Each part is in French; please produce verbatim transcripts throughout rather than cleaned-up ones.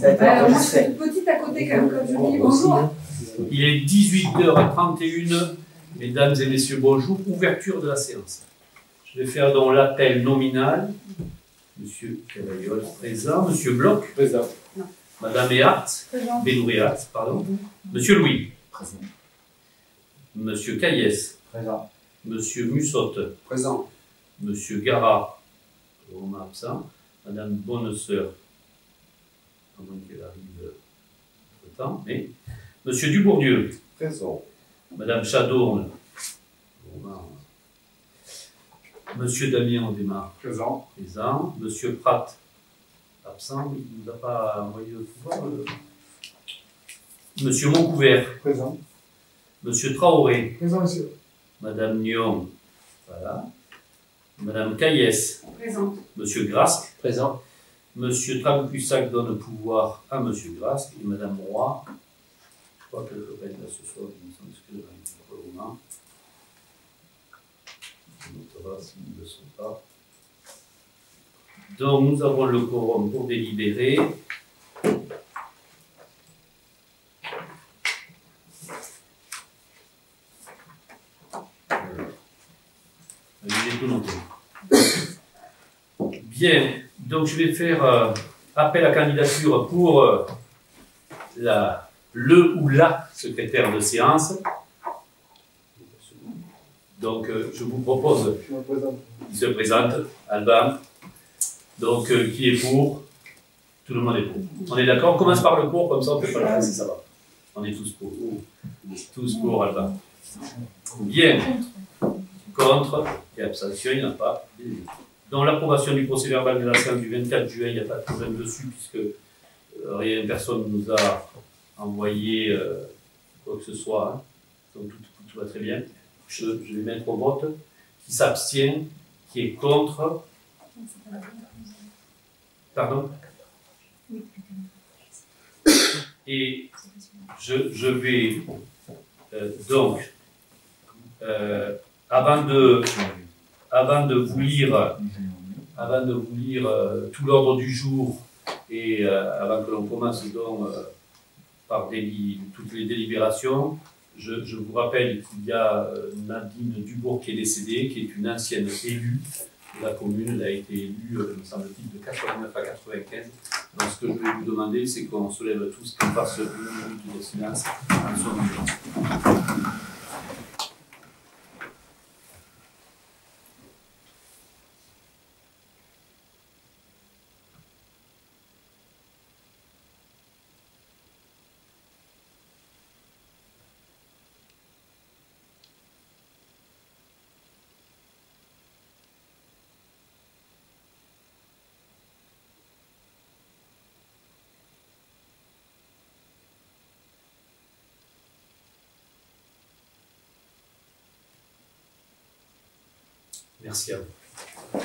Ça a été Euh, moi, je enregistré. suis toute petite à côté quand même, comme je dis. Bonjour. Il est dix-huit heures trente et une. Mesdames et messieurs, bonjour. Ouverture de la séance. Je vais faire donc l'appel nominal. Monsieur Cavaiol, présent. Monsieur Bloch, Présent. Non. Madame Ehart, Présent. Bénouréat, pardon. Monsieur Louis. Présent. Monsieur Caillès. Présent. Monsieur Mussotte. Présent. Monsieur Garat, Romain absent. Madame Bonnesœur, à moins qu'elle arrive entre temps, mais. Monsieur Dubourdieu. Présent. Madame Chadourne. Romain. Monsieur Damien, on démarre. Présent. Présent. Monsieur Pratt, absent. Il ne nous a pas envoyé le pouvoir. Euh... Monsieur Moncouvert. Présent. Monsieur Traoré. Présent, monsieur. Madame Nyon. Voilà. Madame Caillès. Présente. Monsieur Grasque. Présent. Monsieur Traboucussac donne le pouvoir à Monsieur Grasque et Madame Roy. Je crois qu'elle peut être là ce soir, il me semble que c'est le roman. On notera s'ils ne le sont pas. Donc nous avons le quorum pour délibérer. J'ai tout noté. Bien, donc je vais faire euh, appel à candidature pour euh, la, le ou la secrétaire de séance. Donc euh, je vous propose, Je me présente. il se présente, Alban. Donc euh, qui est pour? Tout le monde est pour. On est d'accord? On commence par le pour, comme ça on ne fait pas la face et ça va. On est tous pour. Tous pour Alban. Bien. Contre et abstention, il n'y en a pas. Dans l'approbation du procès verbal de la séance du vingt-quatre juin, il n'y a pas de problème dessus, puisque euh, rien, personne ne nous a envoyé euh, quoi que ce soit. Hein. Donc tout, tout, tout va très bien. Je, je vais mettre au vote. Qui s'abstient, qui est contre. Pardon? Et je, je vais euh, donc. Euh, Avant de, avant de vous lire, avant de vous lire euh, tout l'ordre du jour et euh, avant que l'on commence donc euh, par déli, toutes les délibérations, je, je vous rappelle qu'il y a euh, Nadine Dubourg qui est décédée, qui est une ancienne élue de la commune. Elle a été élue, euh, me semble-t-il, de quatre-vingt-neuf à quatre-vingt-quinze. Donc ce que je vais vous demander, c'est qu'on se lève tous, qu'on fasse une minute de silence en son nom. Merci à vous.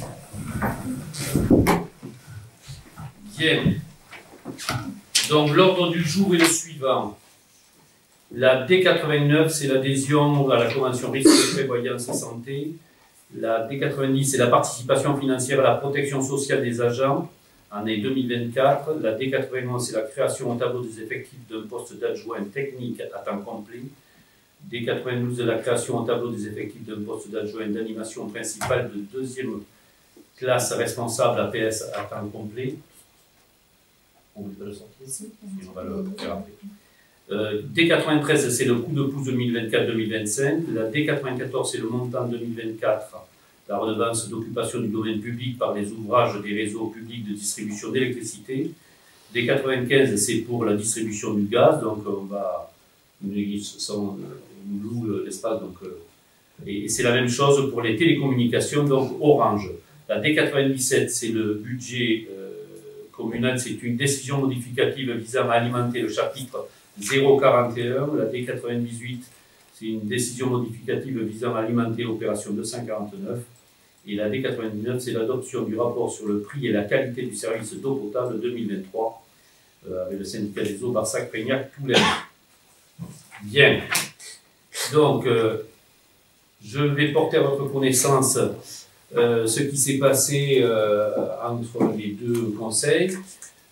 Bien. Donc l'ordre du jour est le suivant. La D quatre-vingt-neuf, c'est l'adhésion à la Convention risque de prévoyance santé. La D quatre-vingt-dix, c'est la participation financière à la protection sociale des agents, année deux mille vingt-quatre. La D quatre-vingt-onze, c'est la création au tableau des effectifs d'un poste d'adjoint technique à temps complet. D quatre-vingt-douze, la création au tableau des effectifs d'un poste d'adjoint d'animation principale de deuxième classe responsable A P S à temps complet. On ne peut le sortir ici, on va le faire après. Euh, D quatre-vingt-treize, c'est le coup de pouce deux mille vingt-quatre deux mille vingt-cinq. La D quatre-vingt-quatorze, c'est le montant deux mille vingt-quatre, la redevance d'occupation du domaine public par les ouvrages des réseaux publics de distribution d'électricité. D quatre-vingt-quinze, c'est pour la distribution du gaz, donc on va. Ils sont, nous louent l'espace, donc, euh, et, et c'est la même chose pour les télécommunications, donc Orange. La D quatre-vingt-dix-sept, c'est le budget euh, communal, c'est une décision modificative visant à alimenter le chapitre zéro quarante et un. La D quatre-vingt-dix-huit, c'est une décision modificative visant à alimenter l'opération deux cent quarante-neuf. Et la D quatre-vingt-dix-neuf, c'est l'adoption du rapport sur le prix et la qualité du service d'eau potable deux mille vingt-trois, euh, avec le syndicat des eaux Barsac-Peignac-Toulaine. Bien. Donc, euh, je vais porter à votre connaissance euh, ce qui s'est passé euh, entre les deux conseils.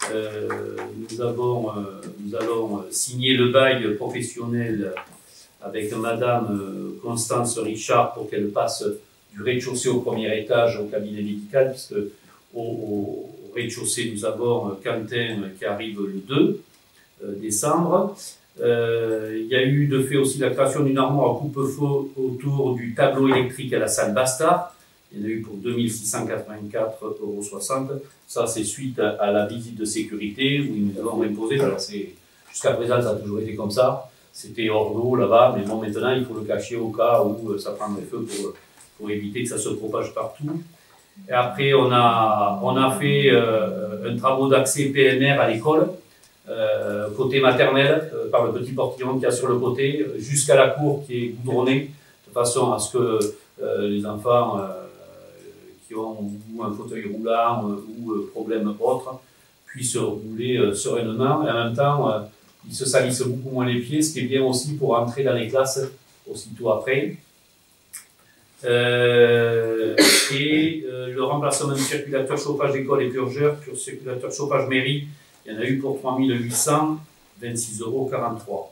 euh, nous, avons, euh, nous allons signer le bail professionnel avec Madame Constance Richard pour qu'elle passe du rez-de-chaussée au premier étage au cabinet médical, puisque au, au rez-de-chaussée, nous avons Quentin qui arrive le deux décembre. Euh, il y a eu de fait aussi la création d'une armoire coupe-feu autour du tableau électrique à la salle Bastard. Il y en a eu pour deux mille six cent quatre-vingt-quatre euros soixante. Ça, c'est suite à, à la visite de sécurité où ils nous avons imposé. Jusqu'à présent, ça a toujours été comme ça. C'était hors d'eau là-bas, mais bon, maintenant, il faut le cacher au cas où ça prendrait feu pour, pour éviter que ça se propage partout. Et après, on a, on a fait euh, un travaux d'accès P M R à l'école, euh, côté maternel, euh, par le petit portillon qu'il y a sur le côté, jusqu'à la cour qui est goudronnée, de façon à ce que euh, les enfants euh, qui ont ou un fauteuil roulant euh, ou euh, problème autre puissent rouler euh, sereinement. Et en même temps, euh, ils se salissent beaucoup moins les pieds, ce qui est bien aussi pour entrer dans les classes aussitôt après. Euh, et euh, le remplacement du circulateur chauffage d'école et purgeur, sur circulateur chauffage mairie, il y en a eu pour trois mille huit cent vingt-six euros quarante-trois.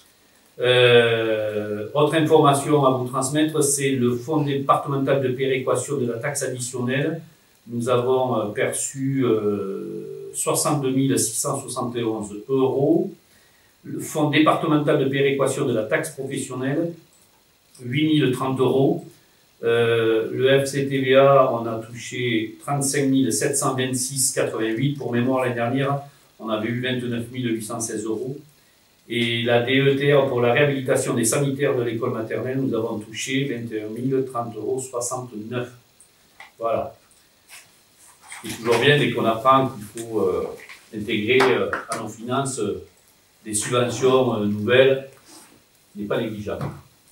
Euh, autre information à vous transmettre, c'est le fonds départemental de péréquation de la taxe additionnelle. Nous avons euh, perçu euh, soixante-deux mille six cent soixante et onze euros. Le fonds départemental de péréquation de la taxe professionnelle, huit mille trente euros. Euh, le F C T V A, on a touché trente-cinq mille sept cent vingt-six euros quatre-vingt-huit. Pour mémoire, l'année dernière, on avait eu vingt-neuf mille huit cent seize euros. Et la D E T R pour la réhabilitation des sanitaires de l'école maternelle, nous avons touché vingt et un mille trente euros soixante-neuf. Voilà. C'est toujours bien dès qu'on apprend qu'il faut euh, intégrer euh, à nos finances euh, des subventions euh, nouvelles, n'est pas négligeable.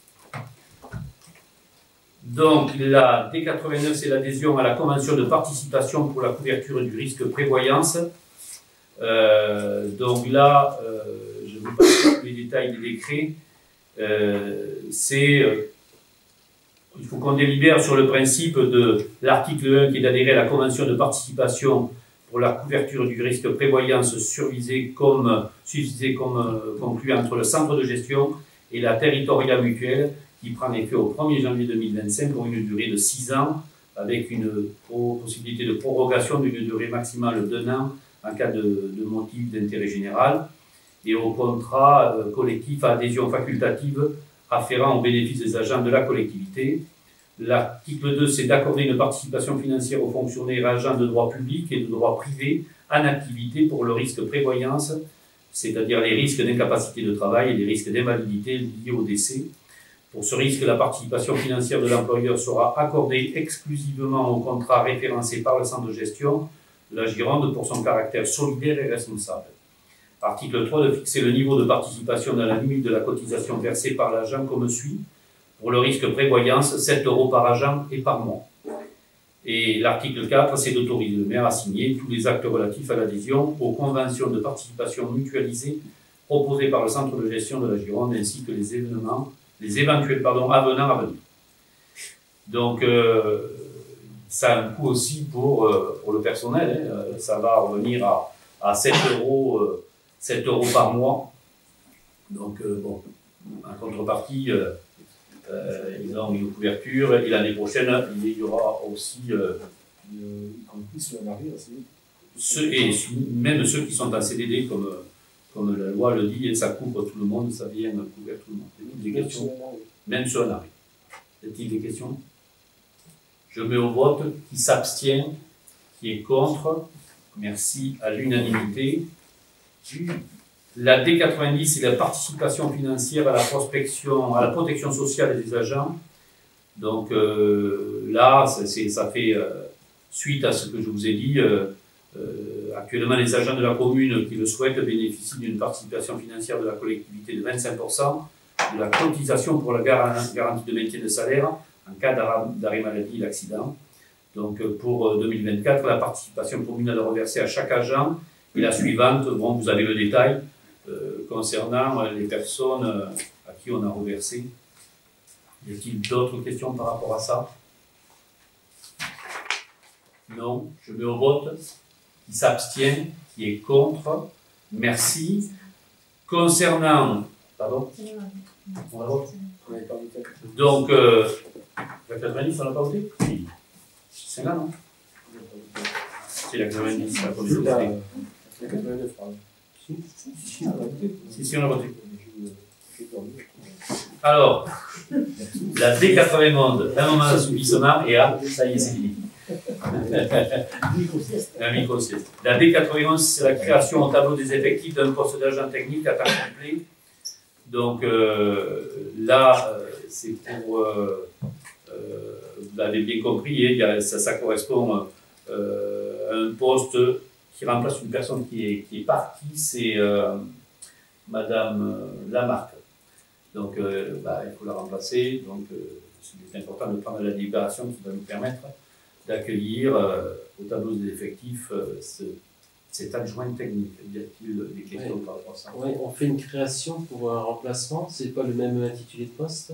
Donc, la D quatre-vingt-neuf, c'est l'adhésion à la convention de participation pour la couverture du risque prévoyance. Euh, donc là, euh, je ne vais pas faire les détails des décrets. Euh, c'est, euh, il faut qu'on délibère sur le principe de l'article un qui est d'adhérer à la convention de participation pour la couverture du risque prévoyance survisé comme, survisé comme euh, conclu entre le centre de gestion et la territoriale mutuelle, qui prend effet au premier janvier deux mille vingt-cinq pour une durée de six ans, avec une possibilité de prorogation d'une durée maximale d'un an en cas de, de motif d'intérêt général, et au contrat euh, collectif à adhésion facultative afférent aux bénéfices des agents de la collectivité. L'article deux, c'est d'accorder une participation financière aux fonctionnaires et agents de droit public et de droit privé en activité pour le risque prévoyance, c'est-à-dire les risques d'incapacité de travail et les risques d'invalidité liés au décès. Pour ce risque, la participation financière de l'employeur sera accordée exclusivement au contrat référencé par le centre de gestion de la Gironde pour son caractère solidaire et responsable. Article trois, de fixer le niveau de participation dans la limite de la cotisation versée par l'agent comme suit. Pour le risque prévoyance, sept euros par agent et par mois. Et l'article quatre, c'est d'autoriser le maire à signer tous les actes relatifs à l'adhésion aux conventions de participation mutualisées proposées par le centre de gestion de la Gironde ainsi que les événements les éventuels pardon, avenants à venir. Donc, euh, ça a un coût aussi pour, euh, pour le personnel. Hein. Ça va revenir à, à sept euros, euh, sept euros par mois. Donc, euh, bon, en contrepartie, euh, euh, ils ont une couverture et l'année prochaine, il y aura aussi euh, y compris sur la marée aussi. Ceux, et même ceux qui sont en C D D, comme, comme la loi le dit, et ça couvre tout le monde, ça vient couvrir tout le monde. Des questions, même sur un arrêt. Y a-t-il des questions? Je mets au vote qui s'abstient, qui est contre. Merci à l'unanimité. La D quatre-vingt-dix, c'est la participation financière à la prospection, à la protection sociale des agents. Donc euh, là, ça, ça fait euh, suite à ce que je vous ai dit. Euh, euh, actuellement, les agents de la commune qui le souhaitent bénéficient d'une participation financière de la collectivité de vingt-cinq pour cent de la cotisation pour la garantie de maintien de salaire en cas d'arrêt maladie et d'accident. Donc pour deux mille vingt-quatre, la participation communale reversée à chaque agent est la suivante. Bon, vous avez le détail euh, concernant les personnes à qui on a reversé. Y a-t-il d'autres questions par rapport à ça? Non. Je mets au vote. Qui s'abstient, qui est contre, merci. Concernant, pardon, on la vote. Donc, euh, la quatre-vingt-dix, on l'a pas voté? Oui. C'est là, non? C'est la quatre-vingt-dix, la commission. La quatre-vingt-neuf, pardon. Si, si, on l'a voté. Alors, la D quatre-vingt-onze, un moment d'assouplissement, et ah, ça y est, c'est fini. La micro-sieste. La D quatre-vingt-onze, c'est la création au tableau des effectifs d'un poste d'agent technique à temps complet. Donc euh, là, euh, c'est pour, euh, euh, vous l'avez bien compris, hein, il y a, ça, ça correspond euh, à un poste qui remplace une personne qui est, qui est partie, c'est euh, Madame euh, Lamarck. Donc euh, bah, il faut la remplacer, donc euh, c'est important de prendre la délibération qui va nous permettre d'accueillir euh, au tableau des effectifs euh, ce, cet adjoint technique. Y a-t-il des questions ouais. par rapport à ça? Oui, on fait une création pour un remplacement, c'est pas le même intitulé de poste?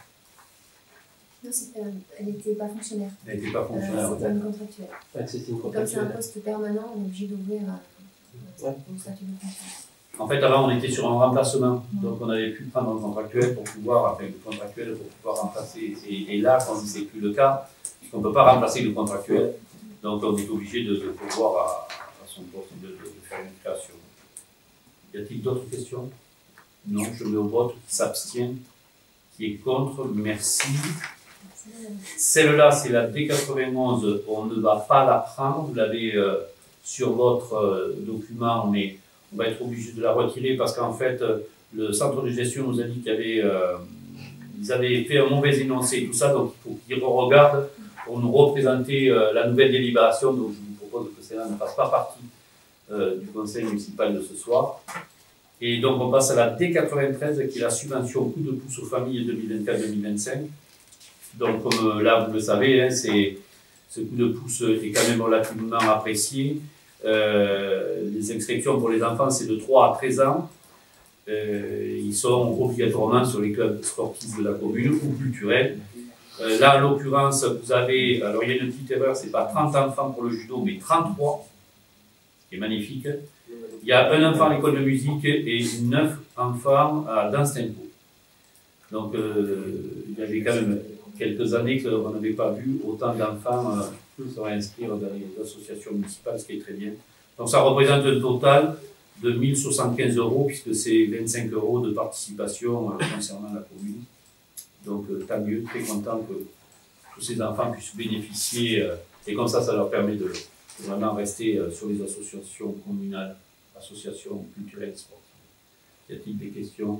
Non, pas, elle n'était pas fonctionnaire. Elle n'était pas fonctionnaire. Euh, c'était une contractuelle. Ah, c'était une Comme c'est contractuelle. un poste permanent, on est obligé d'ouvrir un, ouais. un statut de fonctionnaire. En fait, avant, on était sur un remplacement, donc on avait pu prendre un contractuel pour pouvoir, enfin, le contractuel pour pouvoir remplacer. Et, et là, quand ce n'est plus le cas, on ne peut pas remplacer le contractuel, donc on est obligé de, de pouvoir à, à son poste de, de, de faire une création. Y a-t-il d'autres questions? Non, je mets au vote qui s'abstient, qui est contre, merci. Celle-là, c'est la D quatre-vingt-onze, on ne va pas la prendre, vous l'avez euh, sur votre euh, document, mais on va être obligé de la retirer parce qu'en fait, euh, le centre de gestion nous a dit qu'ils avaient, euh, ils avaient fait un mauvais énoncé et tout ça, donc il faut qu'ils regardent pour nous représenter euh, la nouvelle délibération. Donc je vous propose que cela ne fasse pas partie euh, du conseil municipal de ce soir. Et donc on passe à la D quatre-vingt-treize qui est la subvention coup de pouce aux familles deux mille vingt-quatre deux mille vingt-cinq. Donc comme euh, là vous le savez, hein, c'est, ce coup de pouce est quand même relativement apprécié. Euh, les inscriptions pour les enfants c'est de trois à treize ans. Euh, ils sont obligatoirement sur les clubs sportifs de la commune ou culturels. Euh, là, en l'occurrence, vous avez, alors il y a une petite erreur, c'est pas trente enfants pour le judo, mais trente-trois, ce qui est magnifique. Il y a un enfant à l'école de musique et neuf enfants à danse tempo. Donc, euh, il y avait quand même quelques années qu'on n'avait pas vu autant d'enfants euh, se réinscrire dans les associations municipales, ce qui est très bien. Donc, ça représente un total de mille soixante-quinze euros, puisque c'est vingt-cinq euros de participation euh, concernant la commune. Donc, euh, tant mieux, très content que tous ces enfants puissent bénéficier, euh, et comme ça, ça leur permet de, de vraiment rester euh, sur les associations communales, associations culturelles et sportives. Y a-t-il des questions?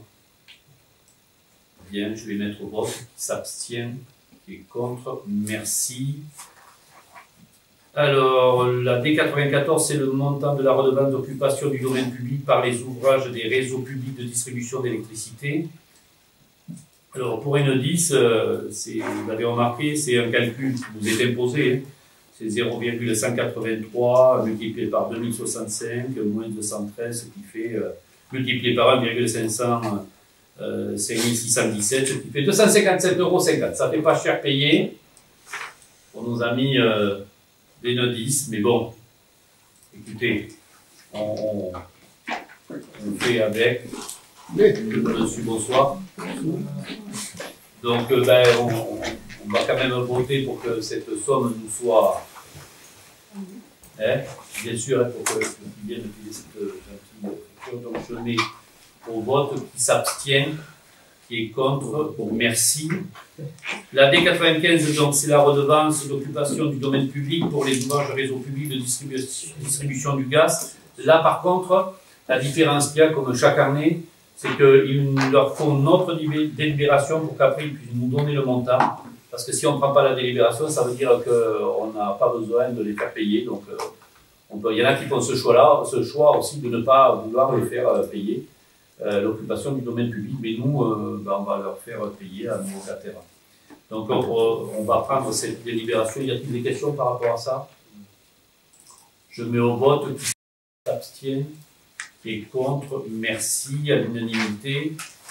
Bien, je vais mettre au vote qui s'abstient, qui est contre, merci. Alors, la D quatre-vingt-quatorze, c'est le montant de la redevance d'occupation du domaine public par les ouvrages des réseaux publics de distribution d'électricité. Alors, pour N dix, euh, vous l'avez remarqué, c'est un calcul qui vous est imposé. Hein. C'est zéro virgule cent quatre-vingt-trois multiplié par deux mille soixante-cinq, moins deux cent treize, ce qui fait, euh, multiplié par un virgule cinq cents, euh, cinq mille six cent dix-sept, ce qui fait deux cent cinquante-sept euros cinquante. Ça ne fait pas cher payé pour nos amis euh, des N dix, mais bon, écoutez, on, on, on fait avec. Monsieur, bonsoir. Donc, euh, ben, on, on va quand même voter pour que cette somme nous soit, hein, bien sûr, hein, pour que qu'il vienne payer cette gentille. Donc, je mets au vote qui s'abstient, qui est contre, bon, merci. La D quatre-vingt-quinze, donc, c'est la redevance d'occupation du domaine public pour les ouvrages réseau public de distribution, distribution du gaz. Là, par contre, la différence qu'il y a, comme chaque année, c'est qu'il leur faut notre délibération pour qu'après ils puissent nous donner le montant. Parce que si on ne prend pas la délibération, ça veut dire qu'on n'a pas besoin de les faire payer. Donc, euh, on peut, il y en a qui font ce choix-là, ce choix aussi de ne pas vouloir les faire euh, payer euh, l'occupation du domaine public. Mais nous, euh, ben, on va leur faire payer à nos locataires. Donc, on, on va prendre cette délibération. Y a-t-il des questions par rapport à ça? Je mets au vote qui s'abstient. Qui est contre, merci, à l'unanimité.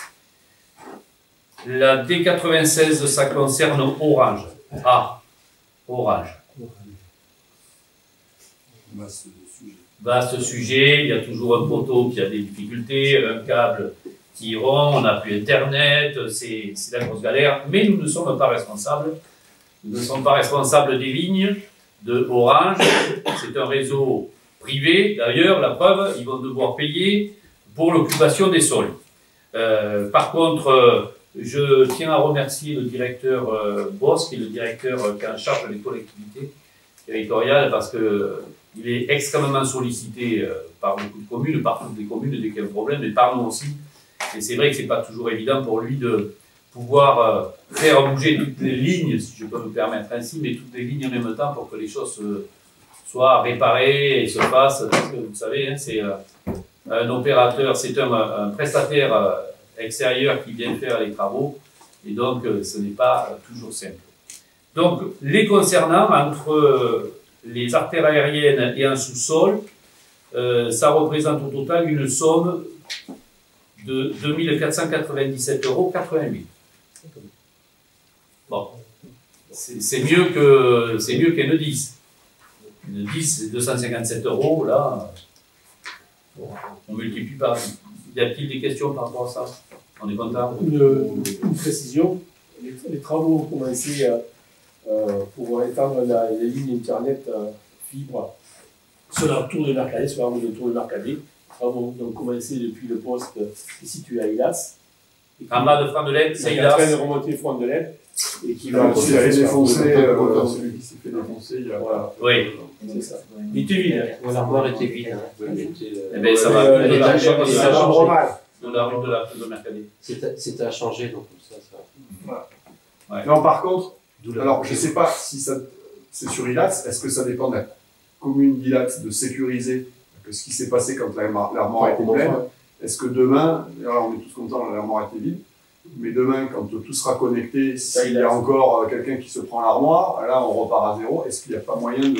La D quatre-vingt-seize, ça concerne Orange. Ah, Orange. Bah, c'est le sujet. vaste sujet, il y a toujours un poteau qui a des difficultés, un câble qui rompt, on n'a plus Internet, c'est la grosse galère, mais nous ne sommes pas responsables. Nous ne sommes pas responsables des lignes de Orange, c'est un réseau privé, d'ailleurs, la preuve, ils vont devoir payer pour l'occupation des sols. Euh, par contre, euh, je tiens à remercier le directeur euh, Boss, qui est le directeur euh, qui est en charge des collectivités territoriales, parce que euh, il est extrêmement sollicité euh, par beaucoup de communes, par toutes les communes dès qu'il y a un problème, et par nous aussi. Et c'est vrai que c'est pas toujours évident pour lui de pouvoir euh, faire bouger toutes les lignes, si je peux me permettre ainsi, mais toutes les lignes en même temps pour que les choses euh, soient réparées et se fassent. Parce que vous savez, hein, c'est euh, un opérateur, c'est un, un prestataire euh, extérieur qui vient faire les travaux, et donc euh, ce n'est pas euh, toujours simple. Donc, les concernant, entre euh, les artères aériennes et un sous-sol, euh, ça représente au total une somme de deux mille quatre cent quatre-vingt-dix-sept euros quatre-vingt-huit. Bon, c'est mieux que c'est mieux qu'une dix. Une dix, c'est deux cent cinquante-sept euros, là, bon, on multiplie par. Y a-t-il des questions par rapport à ça? On est content? Une, une précision, les, les travaux ont commencé euh, euh, pour étendre la, les lignes Internet euh, fibre sur la tour de Mercadet, sur la route de tour de Mercadet. Les travaux ont commencé depuis le poste qui est situé à Hilas. En bas de Frandelette, c'est Hilas. Il est en train Hilas. de remonter Frandelette et qui va va ensuite se aller fait sur défoncer, la euh, route de- celui qui s'est fait défoncer il y a. Voilà, Oui. c'est ça. Il était vide. Ouais, l'armoire était vide. Hein. Elle était, euh, Eh bien, ça Mais, va. euh, de il la- a- de il a- la- il a- changé. de la rue de la de Mercadet. C'était c'était à changer, donc ça, ça. Non, par contre, D'où la- alors je sais pas si ça, c'est sur Ilat, est-ce que ça dépend de la commune d'Ilat de sécuriser que ce qui s'est passé quand l'armoire l'armoire était pleine? Est-ce que demain, alors on est tous contents, l'armoire était vide, mais demain, quand tout sera connecté, s'il y a encore euh, quelqu'un qui se prend l'armoire, là on repart à zéro. Est-ce qu'il n'y a pas moyen de,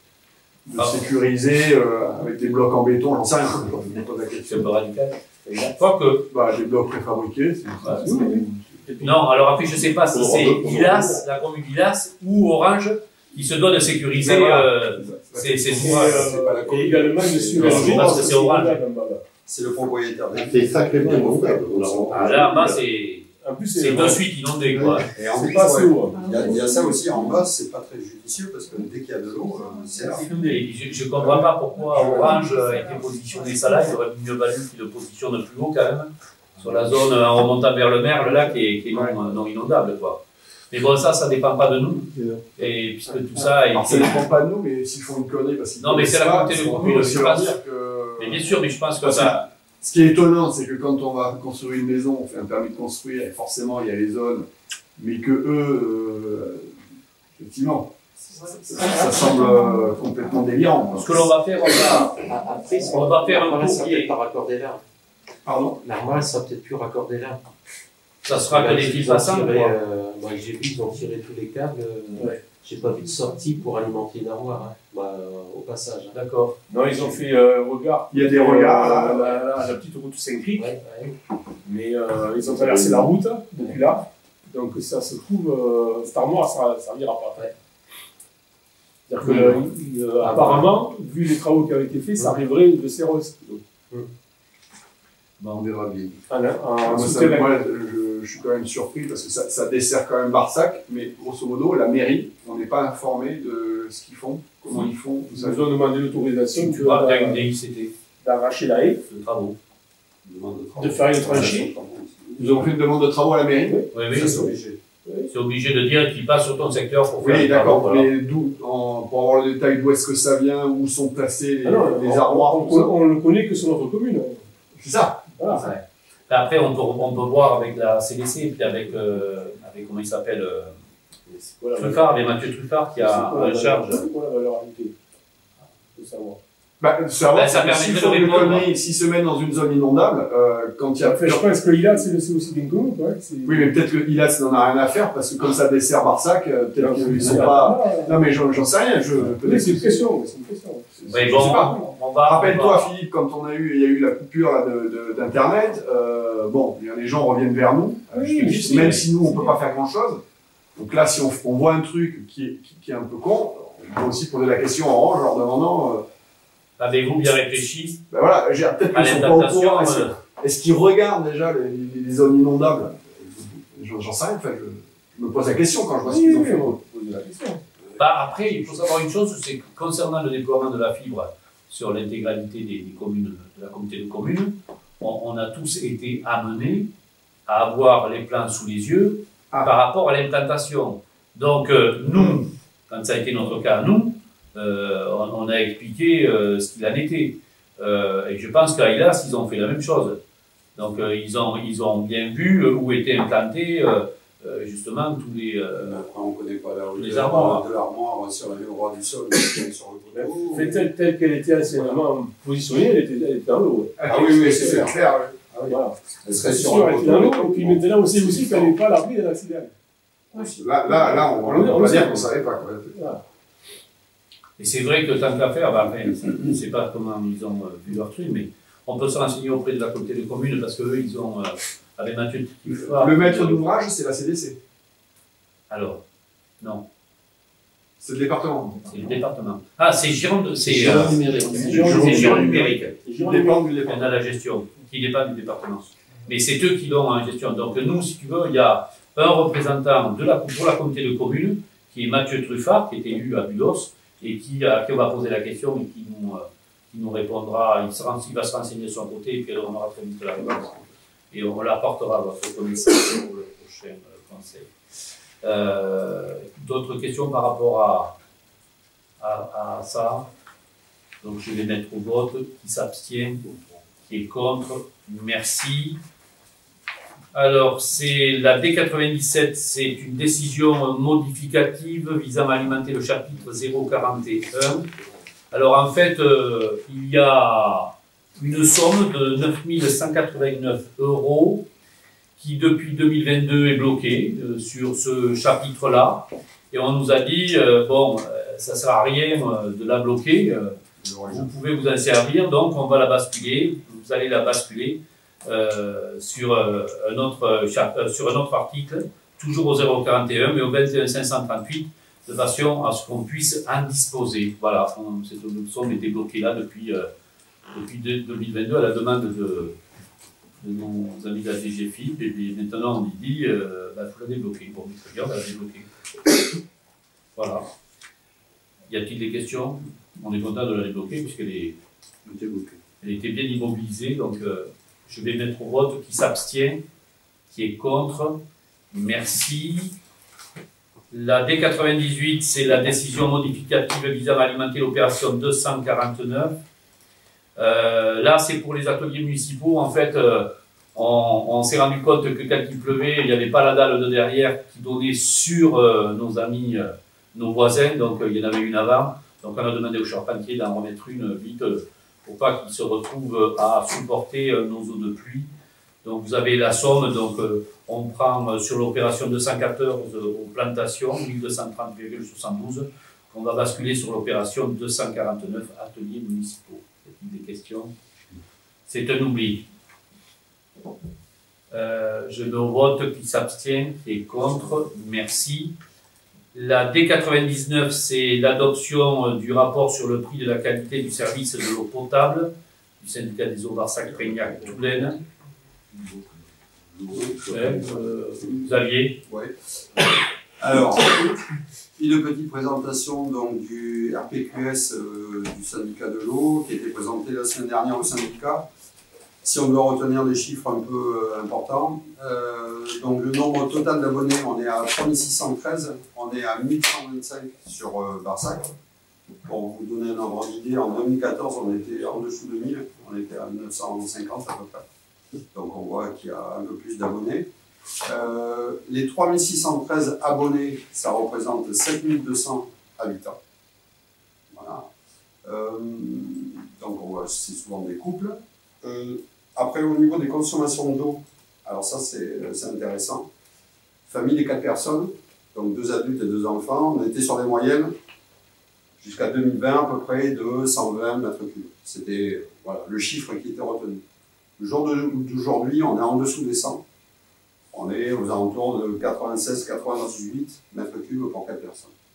de Ah. sécuriser euh, avec des blocs en béton? J'en sais rien, je me pose la C'est un question. peu radical. Quoique, Bah, des blocs préfabriqués, c'est Ouais, c'est- oui, non, alors après, je ne sais pas si Pour c'est Bordeaux, pour Hilas, la commune d'Hilas, ou Orange, qui se doit de sécuriser. euh, c'est c'est c'est soit. pas la Et commune. également de Non, je pense que c'est Orange. C'est le propriétaire des C'est sacrément confortable. Ah, là, en bas, c'est En plus, c'est de suite inondé, quoi. Et en C'est plus, pas assez ouais, haut. il y, a, il y a ça aussi en bas, c'est pas très judicieux parce que dès qu'il y a de l'eau, euh, c'est là. Et je ne comprends pas pourquoi Orange a été positionné ça là. Il aurait mieux valu qu'il le positionne plus haut, quand même, sur la zone en remontant vers le Merle, là, qui est, qui est non, non inondable, quoi. Mais bon, ça, ça ne dépend pas de nous. Et puisque tout ça a Alors, ça été. ne dépend pas de nous, mais s'ils font une connerie, parce qu'ils Non, mais c'est la connaissent communauté de pas, on communes, peut aussi je leur pense. dire que- Mais bien sûr, mais je pense que Parce ça. Ce qui est étonnant, c'est que quand on va construire une maison, on fait un permis de construire, et forcément il y a les zones, mais que eux, euh, effectivement, ça, ça semble euh, complètement délirant. Ce que l'on va faire, on va. Après, On va faire un l'armoire, elle sera courrier. peut-être pas raccordée là. Pardon? L'armoire, elle sera peut-être plus raccordée là. Ça sera que des Ils fils ont passants, tiré, quoi. euh, moi, j'ai vu qu'ils ont tiré tous les câbles. euh, Ouais. J'ai pas vu de sortie pour alimenter une armoire, hein, bah, euh, au passage. hein. D'accord. Non, ils ont fait euh, regard. Il y a des regards, là. Euh, la, la, la petite route Saint-Cric, Ouais, ouais. mais euh, ils ont traversé la route depuis là. Donc ça se trouve, euh, cette armoire, ça ne servira pas. Ouais. C'est-à-dire que, euh, il- euh, apparemment, vu les travaux qui ont été faits, ça arriverait de Serros. Donc, On verra bien. en, en, Moi, ça- souterrain. moi, je, je suis quand même surpris parce que ça, ça dessert quand même Barsac, mais grosso modo, la mairie, on n'est pas informé de ce qu'ils font, comment ils font, tout Ils ça. nous ont demandé l'autorisation Tu vois, t'as une de- D I C T d'arracher la haie, de travaux. de faire une tranchée. Ils ont fait une demande de travaux à la mairie? Oui, oui, Ça, c'est obligé. c'est obligé de dire qu'il passe sur ton secteur pour faire Oui, les travaux, d'accord, voilà. mais d'où, en- pour avoir le détail d'où est-ce que ça vient, où sont placés les, Ah non, les on- armoires, on, tout ça. on, on le connaît que sur notre commune. C'est ça. Voilà. Ouais. Après, on peut, on peut voir avec la C D C, puis avec, euh, avec comment il s'appelle, euh, C'est quoi la Truffard, avec Mathieu Truffard qui a c'est quoi la en valeur- charge. c'est quoi la valeur ajoutée? Faut savoir. Bah, savoir Ben, ça que permet s'ils de font une répondre. connerie, s'ils se mettent dans une zone inondable, euh, quand il y a... Après, je pense que l'I A, c'est c'est aussi bien connu. Quoi. C'est- Oui, mais peut-être que Ilas n'en a rien à faire, parce que comme ça dessert Barsac, euh, peut-être Alors, qu'ils c'est- sont pas... Ah, Non, mais j'en j'en sais rien, je... oui, peut-être c'est une que- pression. C'est une pression. Mais je bon, sais pas. on va. Rappelle-toi, Philippe, quand on a eu, il y a eu la coupure là, de- de- d'Internet, euh, bon, les gens reviennent vers nous, Oui, je te dis, je sais, même mais- si nous, on peut pas faire grand-chose. Donc là, si on, on voit un truc qui est, qui, qui est un peu con, on peut aussi poser la question en orange, en leur demandant, euh, Avez-vous bien réfléchi Ben voilà, j'ai- peut-être à qu'ils sont pas au l'implantation courant. Est-ce euh, est-ce qu'ils regardent déjà les, les- les zones inondables? J'en j'en sais rien, en fait. Je, je me pose la question quand je vois ce Oui, qu'ils ont oui, fait. on va poser la question. Bah, après, il faut savoir une chose, c'est que concernant le déploiement de la fibre sur l'intégralité des, des communes, de la communauté de communes, on, on a tous été amenés à avoir les plans sous les yeux Ah. par rapport à l'implantation. Donc, euh, nous, quand ça a été notre cas, nous, euh, on, on a expliqué euh, ce qu'il en était. Euh, et je pense qu'à Hélas, ils ont fait la même chose. Donc, euh, ils, ont, ils ont bien vu euh, où étaient implantés euh, euh, justement tous les. euh, Après, on ne connaît pas la Les hauteur armoires. de l'armoire sur le roi du sol, sur le poteau. Fait telle, telle qu'elle était anciennement positionnée, elle était, elle était dans l'eau. Ah oui, oui, c'est clair. clair, oui. Ah, voilà. Elle serait C'est sur sûr, le elle était dans l'eau. poteau. Et puis maintenant, on sait aussi qu'elle n'est pas à l'abri d'un accident. Là, là, là, on On ne le- peut on pas le dire sait. qu'on ne savait pas. Quoi. Voilà. Et c'est vrai que tant qu'à faire, ben, enfin, je ne sais pas comment ils ont euh, vu leur truc, mais on peut se renseigner auprès de la communauté de communes parce qu'eux, ils ont, euh, avec Mathieu Tiffa, Le maître d'ouvrage, c'est la C D C. Alors, non, C'est le département. c'est le département. Ah, c'est Gironde, c'est Gironde euh, numérique. c'est Gironde Gironde numérique. numérique. Et Il Jérôme, dépend du On département. a la gestion, qui dépend du département. Mais c'est eux qui l'ont en gestion. Donc nous, si tu veux, il y a un représentant de la, pour la communauté de communes, qui est Mathieu Truffard, qui est élu à Bulos, et qui, à qui on va poser la question et qui nous, euh, qui nous répondra. Il, se rend- il va se renseigner de son côté, et puis alors on aura très vite la réponse. Et on l'apportera à votre connaissance pour le prochain euh, conseil. Euh, D'autres questions par rapport à, à, à ça? Donc je vais mettre au vote qui s'abstient, qui est contre. Merci. Alors, c'est la D quatre-vingt-dix-sept, c'est une décision modificative visant à alimenter le chapitre zéro quarante et un. Alors, en fait, euh, il y a une somme de neuf mille cent quatre-vingt-neuf euros qui, depuis deux mille vingt-deux, est bloquée euh, sur ce chapitre-là. Et on nous a dit, euh, bon, euh, ça ne sert à rien euh, de la bloquer, euh, vous pouvez vous en servir, donc on va la basculer, vous allez la basculer euh, sur, euh, un autre, euh, chap- euh, sur un autre article, toujours au zéro quarante et un, mais au vingt et un cinq cent trente-huit, de façon à ce qu'on puisse en disposer. Voilà, on, cette somme était bloquée là depuis, euh, depuis deux- deux mille vingt-deux à la demande de, de nos amis de la D G F I P, et puis maintenant on lui dit, il euh, bah, faut la débloquer. Bon, très bien, on va la débloquer. Voilà. Y a-t-il des questions? On est content de la débloquer puisqu'elle est, elle était bien immobilisée. Donc, euh, je vais mettre au vote qui s'abstient, qui est contre. Merci. La D quatre-vingt-dix-huit, c'est la décision modificative visant à alimenter l'opération deux cent quarante-neuf. Euh, là, c'est pour les ateliers municipaux. En fait, euh, on, on s'est rendu compte que quand il pleuvait, il n'y avait pas la dalle de derrière qui donnait sur euh, nos amis, euh, nos voisins. Donc, euh, il y en avait une avant. Donc, on a demandé aux charpentiers d'en remettre une vite euh, pour pas qu'ils se retrouvent à supporter euh, nos eaux de pluie. Donc, vous avez la somme. Donc, euh, on prend euh, sur l'opération deux cent quatorze euh, aux plantations, mille deux cent trente virgule soixante-douze. On va basculer sur l'opération deux cent quarante-neuf ateliers municipaux. Y a-t-il des questions? C'est un oubli. Euh, je me vote qui s'abstient, qui est contre. Merci. La D quatre-vingt-dix-neuf, c'est l'adoption euh, du rapport sur le prix de la qualité du service de l'eau potable du syndicat des eaux Barsac-Prégnac-Toulaine. Ouais, euh, Xavier. Ouais. Alors, une petite présentation donc, du R P Q S euh, du syndicat de l'eau qui a été présenté la semaine dernière au syndicat. Si on doit retenir des chiffres un peu euh, importants, euh, donc le nombre total d'abonnés, on est à trois mille six cent treize, on est à mille cent vingt-cinq sur euh, Barsac. Pour vous donner un ordre d'idée, en deux mille quatorze, on était en dessous de mille, on était à neuf cent cinquante à peu près. Donc on voit qu'il y a un peu plus d'abonnés. Euh, les trois mille six cent treize abonnés, ça représente sept mille deux cents habitants. Voilà. Euh, donc on voit, c'est souvent des couples. Euh, après, au niveau des consommations d'eau, alors ça c'est intéressant. Famille de quatre personnes, donc deux adultes et deux enfants, on était sur des moyennes jusqu'à deux mille vingt à peu près de cent vingt mètres cubes. C'était voilà, le chiffre qui était retenu. Le jour d'aujourd'hui, on est en dessous des cent. On est aux alentours de quatre-vingt-seize à quatre-vingt-dix-huit mètres cubes pour quatre personnes.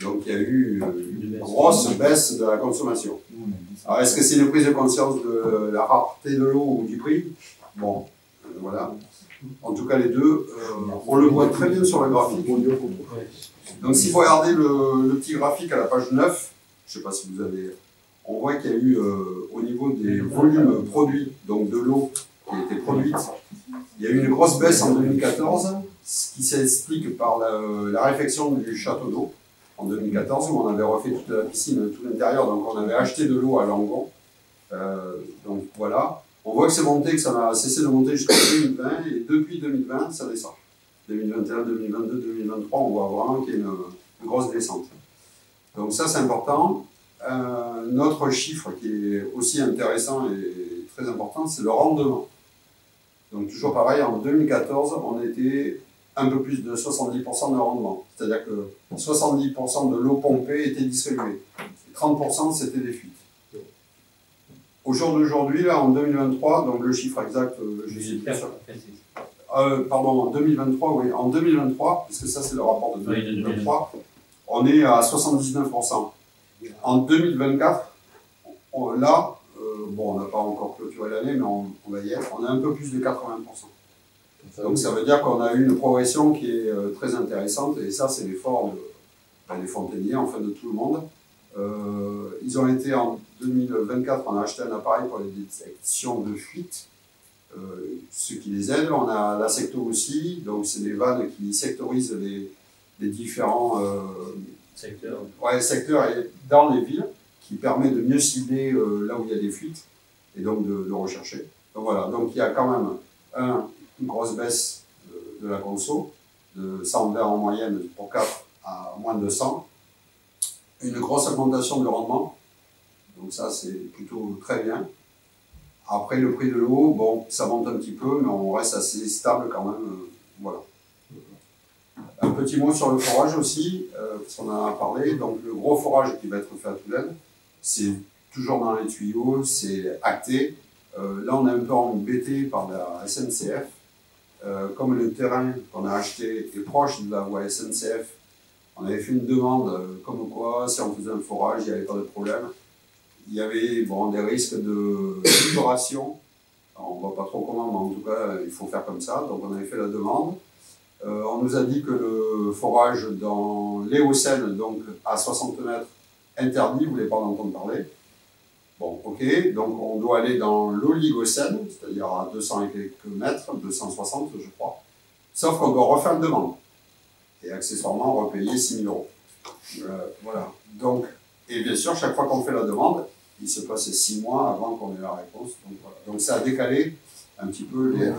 Donc il y a eu une grosse baisse de la consommation. Alors est-ce que c'est une prise de conscience de la rareté de l'eau ou du prix? Bon, euh, voilà. En tout cas les deux, euh, on le voit très bien sur le graphique. Donc si vous regardez le, le petit graphique à la page neuf, je ne sais pas si vous avez... On voit qu'il y a eu euh, au niveau des volumes produits, donc de l'eau qui a été produite, il y a eu une grosse baisse en deux mille quatorze, ce qui s'explique par la, la réfection du château d'eau en deux mille quatorze, où on avait refait toute la piscine, tout l'intérieur, donc on avait acheté de l'eau à Langon. Euh, donc voilà, on voit que c'est monté, que ça a cessé de monter jusqu'en deux mille vingt, et depuis deux mille vingt, ça descend. deux mille vingt et un, deux mille vingt-deux, deux mille vingt-trois, on voit vraiment qu'il y a une, une grosse descente. Donc ça c'est important. Euh, notre chiffre qui est aussi intéressant et très important, c'est le rendement. Donc toujours pareil, en deux mille quatorze, on était un peu plus de soixante-dix pour cent de rendement. C'est-à-dire que soixante-dix pour cent de l'eau pompée était distribuée. Et trente pour cent c'était des fuites. Au jour d'aujourd'hui, là, en deux mille vingt-trois, donc le chiffre exact, euh, je sais plus sûr. Euh, pardon, en deux mille vingt-trois, oui, en deux mille vingt-trois, parce que ça c'est le rapport de deux mille vingt-trois, on est à soixante-dix-neuf pour cent. En deux mille vingt-quatre, on, là, euh, bon, on n'a pas encore clôturé l'année, mais on, on va y être, on a un peu plus de quatre-vingts pour cent. Donc ça veut dire qu'on a eu une progression qui est euh, très intéressante, et ça c'est l'effort de, ben, des fontainiers, enfin de tout le monde. Euh, ils ont été en deux mille vingt-quatre, on a acheté un appareil pour les détections de fuite, euh, ce qui les aide. On a la secto aussi, donc c'est des vannes qui sectorisent les, les différents euh, secteurs. Ouais, secteurs et dans les villes, qui permet de mieux cibler euh, là où il y a des fuites et donc de, de rechercher. Donc voilà, donc il y a quand même un, une grosse baisse de, de la conso, de cent vingt en moyenne pour quatre à moins de cent. Une grosse augmentation de rendement, donc ça c'est plutôt très bien. Après le prix de l'eau, bon, ça monte un petit peu, mais on reste assez stable quand même, euh, voilà. Un petit mot sur le forage aussi, euh, parce qu'on en a parlé. Donc le gros forage qui va être fait à Toulaine, c'est toujours dans les tuyaux, c'est acté. Euh, là on est un peu embêté par la S N C F. Euh, comme le terrain qu'on a acheté est proche de la voie S N C F, on avait fait une demande euh, comme quoi si on faisait un forage, il n'y avait pas de problème. Il y avait bon, des risques de vibration. On ne voit pas trop comment, mais en tout cas il faut faire comme ça. Donc on avait fait la demande. Euh, on nous a dit que le forage dans l'Éocène, donc à soixante mètres, interdit, vous ne voulez pas en entendre parler. Bon, ok, donc on doit aller dans l'Oligocène, c'est-à-dire à deux cents et quelques mètres, deux cent soixante je crois, sauf qu'on doit refaire une demande, et accessoirement repayer six mille euros. Euh, voilà, donc, et bien sûr, chaque fois qu'on fait la demande, il se passe six mois avant qu'on ait la réponse, donc voilà. Donc ça a décalé un petit peu les...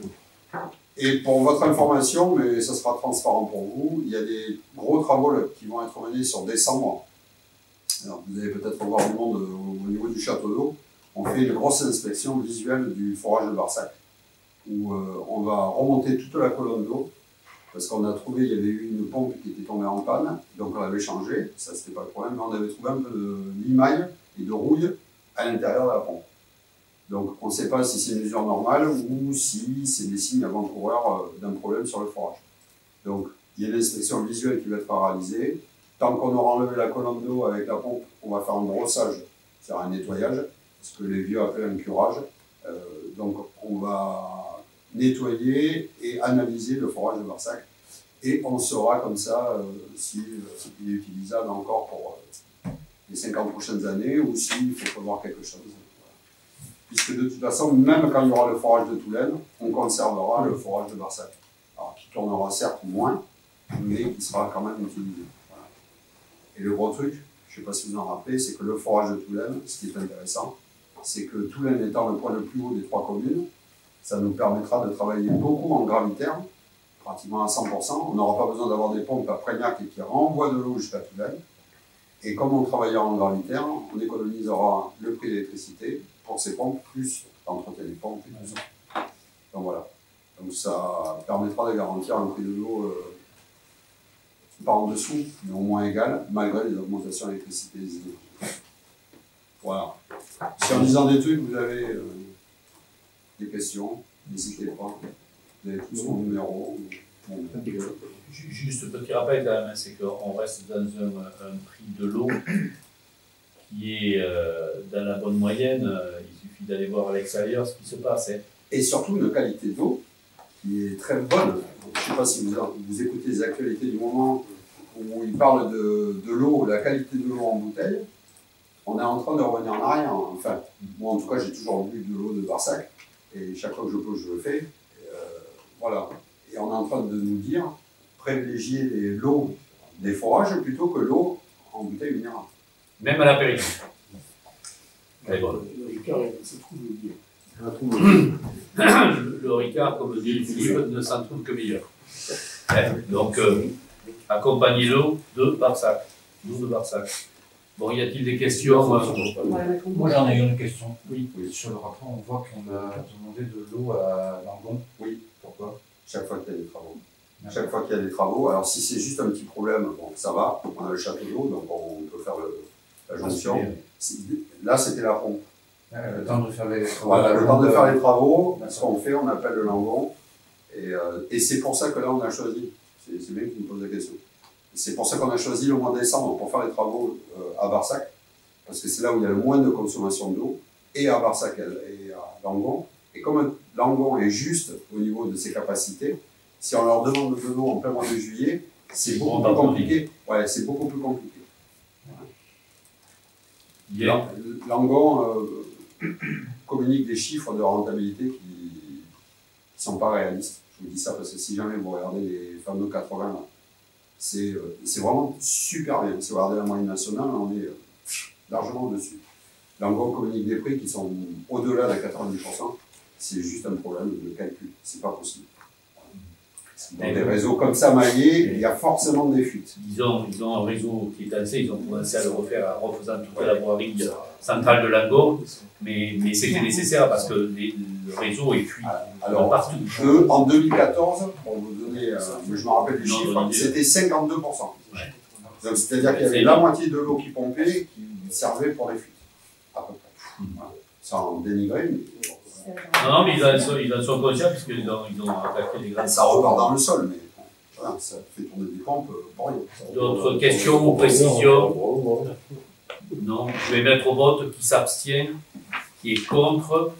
Et pour votre information, mais ça sera transparent pour vous, il y a des gros travaux là, qui vont être menés sur décembre. Alors, vous allez peut-être voir du monde au, au niveau du château d'eau. On fait une grosse inspection visuelle du forage de Barsac, où euh, on va remonter toute la colonne d'eau, parce qu'on a trouvé, il y avait eu une pompe qui était tombée en panne, donc on l'avait changée, ça c'était pas le problème, mais on avait trouvé un peu de limaille et de rouille à l'intérieur de la pompe. Donc on ne sait pas si c'est une usure normale ou si c'est des signes avant-coureurs d'un problème sur le forage. Donc il y a une inspection visuelle qui va être réalisée. Tant qu'on aura enlevé la colonne d'eau avec la pompe, on va faire un brossage, c'est-à-dire un nettoyage, ce que les vieux appellent un curage. Euh, donc on va nettoyer et analyser le forage de Barsac. Et on saura comme ça euh, si euh, il est utilisable encore pour euh, les cinquante prochaines années ou s'il faut prévoir quelque chose. Puisque de toute façon, même quand il y aura le forage de Toulaine, on conservera le forage de Barsac. Alors, qui tournera certes moins, mais qui sera quand même utilisé. Voilà. Et le gros truc, je ne sais pas si vous en rappelez, c'est que le forage de Toulaine, ce qui est intéressant, c'est que Toulaine étant le point le plus haut des trois communes, ça nous permettra de travailler beaucoup en gravitaire, pratiquement à cent pour cent. On n'aura pas besoin d'avoir des pompes à Prégnac et qui renvoient de l'eau jusqu'à Toulaine. Et comme on travaillera en gravitaire, on économisera le prix de l'électricité pour ces pompes, plus d'entretien des pompes et tout ça. Donc voilà. Donc ça permettra de garantir un prix de l'eau euh, pas en dessous, mais au moins égal, malgré les augmentations d'électricité des énergies. Voilà. Si en disant des trucs, vous avez euh, des questions, n'hésitez pas. Vous avez tous mon numéro. Juste petit rappel quand même, hein, c'est qu'on reste dans un, un prix de l'eau qui est euh, dans la bonne moyenne. Il suffit d'aller voir à l'extérieur ce qui se passe. Hein. Et surtout une qualité d'eau qui est très bonne. Je ne sais pas si vous, vous écoutez les actualités du moment où ils parlent de, de l'eau, la qualité de l'eau en bouteille. On est en train de revenir en arrière. Enfin, moi en tout cas, j'ai toujours bu de l'eau de Barsac. Et chaque fois que je peux, je le fais. Et, euh, voilà. Et on est en train de nous dire privilégier l'eau des forages plutôt que l'eau en bouteille minérale. Même à l'apéritif. Le Ricard, c'est trop bien. Le Ricard, comme dit Philippe, ne s'en trouve que meilleur. Donc, euh, accompagnez l'eau de Barsac. L'eau de Barsac. Bon, y a-t-il des questions? Moi, j'en ai une question. Oui. Sur le rapport, on voit qu'on a demandé de l'eau à Langon. Oui. Pourquoi? Chaque fois qu'il y a des travaux. Chaque fois qu'il y a des travaux. Alors, si c'est juste un petit problème, bon, ça va. On a le château d'eau, donc on peut faire le, la jonction. Là, c'était la pompe. Euh, le temps de faire les travaux. Voilà, le temps de faire les travaux, ce qu'on fait, on appelle le Langon. Et, euh, et c'est pour ça que là, on a choisi. C'est bien que tu me poses la question. C'est pour ça qu'on a choisi le mois de décembre pour faire les travaux euh, à Barsac, parce que c'est là où il y a le moins de consommation d'eau, et à Barsac et à Langon. Et comme Langon est juste au niveau de ses capacités, si on leur demande de l'eau en plein mois de juillet, c'est beaucoup plus compliqué. Ouais, c'est beaucoup plus compliqué. Yeah. Langon euh, communique des chiffres de rentabilité qui ne sont pas réalistes. Je vous dis ça parce que si jamais vous regardez les fameux quatre-vingts, c'est euh, vraiment super bien. Si vous regardez la moyenne nationale, on est euh, largement au-dessus. Langon communique des prix qui sont au-delà de quatre-vingt-dix pour cent. C'est juste un problème de calcul. C'est pas possible. Dans des réseaux comme ça maillés, il y a forcément des fuites. Ils ont, ils ont un réseau qui est assez, ils ont commencé à le refaire en refaisant toute la voirie centrale de Langon, mais, mais c'était nécessaire parce que les, le réseau est fuit alors, partout. Eux, en deux mille quatorze, pour vous donner, euh, je me rappelle des chiffres, c'était cinquante-deux pour cent. Ouais. C'est-à-dire qu'il y avait la moitié de l'eau qui pompait qui servait pour les fuites. À peu près. Voilà. Sans dénigrer, mais... Non, non, mais ils en sont, ils en sont conscients puisqu'ils ont, ils ont attaqué les grandes. Ça repart dans le sol, mais bon, voilà, ça fait tourner des pompes pour rien. D'autres questions ou précisions? Non, je vais mettre au vote qui s'abstient, qui est contre.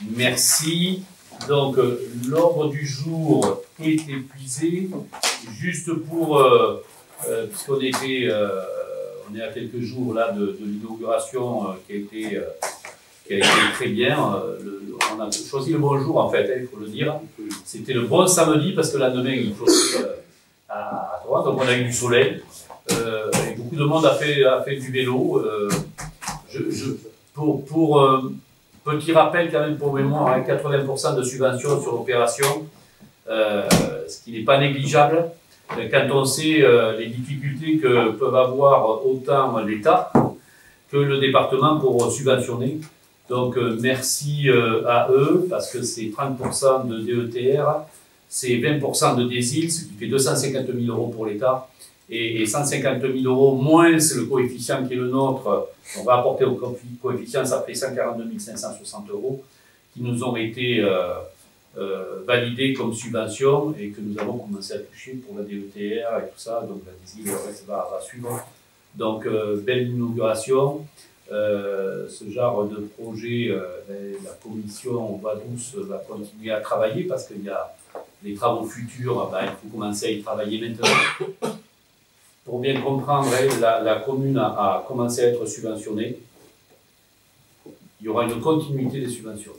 Merci. Donc, euh, l'ordre du jour est épuisé. Juste pour, euh, euh, puisqu'on était, euh, on est à quelques jours là de, de l'inauguration euh, qui a été. Euh, qui a été très bien. Euh, le, on a choisi le bon jour, en fait, hein, il faut le dire. C'était le bon samedi, parce que le lendemain, il flottait euh, à trois, donc on a eu du soleil. Euh, et beaucoup de monde a fait, a fait du vélo. Euh, je, je, pour pour euh, petit rappel, quand même, pour mémoire, hein, quatre-vingts pour cent de subventions sur l'opération, euh, ce qui n'est pas négligeable, quand on sait euh, les difficultés que peuvent avoir autant l'État que le département pour subventionner. Donc, euh, merci euh, à eux, parce que c'est trente pour cent de D E T R, c'est vingt pour cent de D S I L, ce qui fait deux cent cinquante mille euros pour l'État, et, et cent cinquante mille euros moins, c'est le coefficient qui est le nôtre. On va apporter au coefficient, ça fait cent quarante-deux mille cinq cent soixante euros, qui nous ont été euh, euh, validés comme subvention, et que nous avons commencé à toucher pour la D E T R et tout ça, donc la D S I L, le reste va, va suivre. Donc, euh, belle inauguration. Euh, ce genre de projet, euh, la commission Vadrousse va continuer à travailler parce qu'il y a des travaux futurs, ben, il faut commencer à y travailler maintenant. Pour bien comprendre, la, la commune a, a commencé à être subventionnée. Il y aura une continuité des subventions.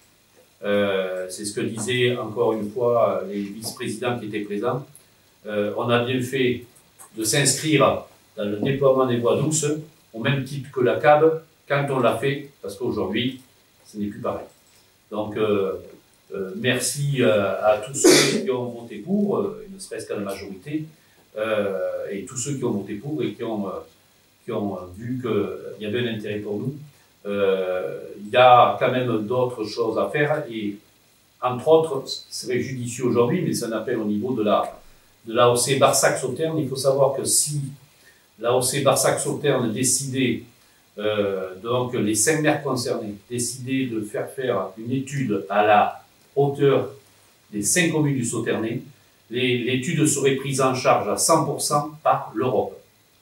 Euh, C'est ce que disaient encore une fois les vice-présidents qui étaient présents. Euh, on a bien fait de s'inscrire dans le déploiement des voies douces, au même titre que la C A B, quand on l'a fait, parce qu'aujourd'hui, ce n'est plus pareil. Donc, euh, euh, merci euh, à tous ceux qui ont voté pour, euh, ne serait-ce qu'à la majorité, euh, et tous ceux qui ont voté pour et qui ont, euh, qui ont vu qu'il y avait un intérêt pour nous. Euh, il y a quand même d'autres choses à faire, et entre autres, ce serait judicieux aujourd'hui, mais c'est un appel au niveau de la de l'A O C Barsac-Sauternes. Il faut savoir que si l'A O C Barsac-Sauternes décidait, euh, donc les cinq maires concernés, décidaient de faire faire une étude à la hauteur des cinq communes du Sauternais, l'étude serait prise en charge à cent pour cent par l'Europe.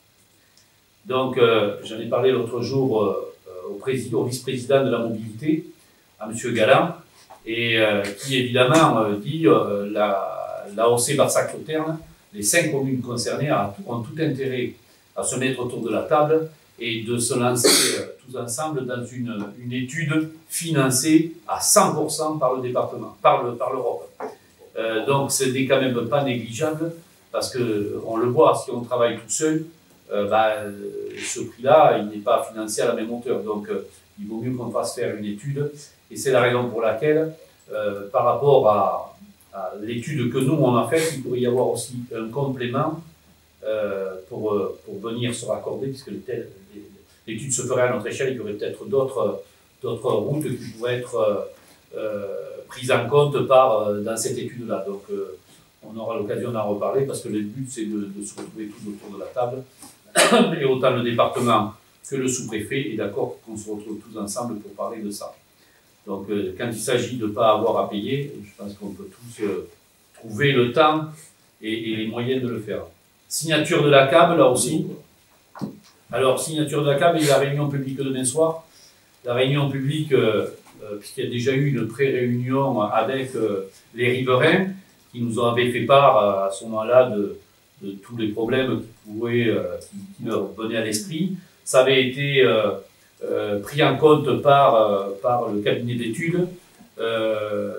Donc, euh, j'en ai parlé l'autre jour euh, au, président, au vice-président de la mobilité, à M. Galland, et euh, qui évidemment euh, dit euh, la, la O C Barsac-Sauterne, les cinq communes concernées ont tout intérêt à se mettre autour de la table et de se lancer euh, tous ensemble dans une, une étude financée à cent pour cent par le département, par le, par l'Europe. Euh, donc, ce n'est quand même pas négligeable, parce que on le voit, si on travaille tout seul, euh, bah, ce prix-là, il n'est pas financé à la même hauteur. Donc, euh, il vaut mieux qu'on fasse faire une étude, et c'est la raison pour laquelle, euh, par rapport à, à l'étude que nous, on a faite, il pourrait y avoir aussi un complément euh, pour, pour venir se raccorder, puisque l'étude se ferait à notre échelle, il y aurait peut-être d'autres d'autres routes qui pourraient être euh, euh, prises en compte par, euh, dans cette étude-là. Donc, euh, on aura l'occasion d'en reparler, parce que le but, c'est de, de se retrouver tous autour de la table, et autant le département que le sous-préfet est d'accord qu'on se retrouve tous ensemble pour parler de ça. Donc, euh, quand il s'agit de ne pas avoir à payer, je pense qu'on peut tous euh, trouver le temps et, et les moyens de le faire. Signature de la C A B, là aussi. Alors, signature de la C A B et la réunion publique demain soir. La réunion publique, euh, euh, puisqu'il y a déjà eu une pré-réunion avec euh, les riverains, qui nous avaient fait part euh, à ce moment-là de, de tous les problèmes qui, pouvaient, euh, qui, qui leur venaient à l'esprit. Ça avait été euh, euh, pris en compte par, euh, par le cabinet d'études. Euh,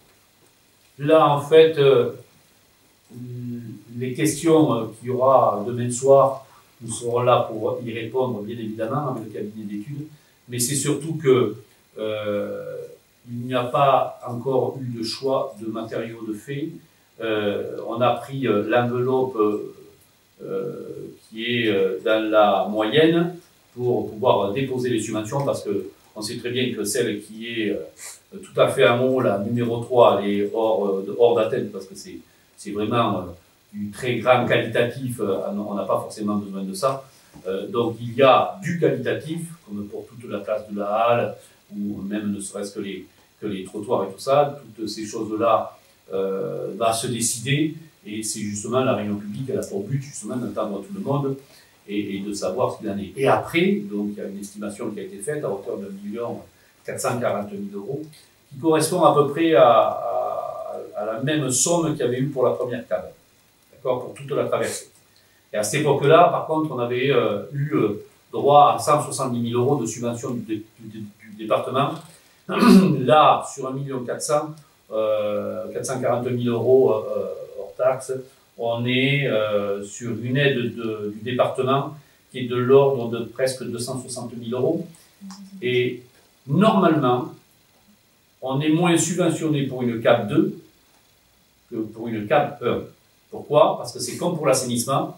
là, en fait, euh, les questions qu'il y aura demain soir, nous serons là pour y répondre, bien évidemment, avec le cabinet d'études. Mais c'est surtout que euh, il n'y a pas encore eu de choix de matériaux de fait. Euh, on a pris euh, l'enveloppe euh, qui est euh, dans la moyenne pour pouvoir déposer les subventions, parce que on sait très bien que celle qui est euh, tout à fait en haut, la numéro trois, elle est hors, euh, hors d'atteinte, parce que c'est vraiment euh, du très grand qualitatif, euh, on n'a pas forcément besoin de ça. Euh, donc il y a du qualitatif, comme pour toute la place de la halle, ou même ne serait-ce que les, que les trottoirs et tout ça, toutes ces choses-là euh, va se décider, et c'est justement la réunion publique, elle a pour but justement d'entendre tout le monde et, et de savoir ce qu'il en est. Et après, donc il y a une estimation qui a été faite à hauteur de un million quatre cent quarante mille euros, qui correspond à peu près à, à, à la même somme qu'il y avait eu pour la première C A B, d'accord, pour toute la traversée. Et à cette époque-là, par contre, on avait euh, eu euh, droit à cent soixante-dix mille euros de subvention du, du, du, du département. Là, sur un million quatre cents, euh, quatre cent quarante mille euros euh, hors taxe, on est euh, sur une aide de, du département qui est de l'ordre de presque deux cent soixante mille euros. Et normalement, on est moins subventionné pour une C A B deux que pour une C A B un. Pourquoi? Parce que c'est comme pour l'assainissement.